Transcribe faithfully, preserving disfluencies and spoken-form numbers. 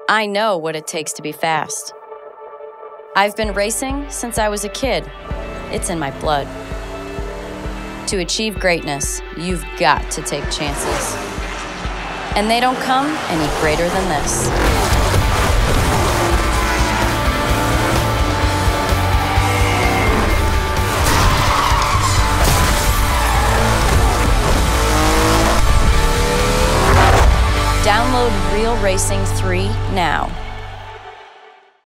I know what it takes to be fast. I've been racing since I was a kid. It's in my blood. To achieve greatness, you've got to take chances. And they don't come any greater than this. Download Real Racing three now.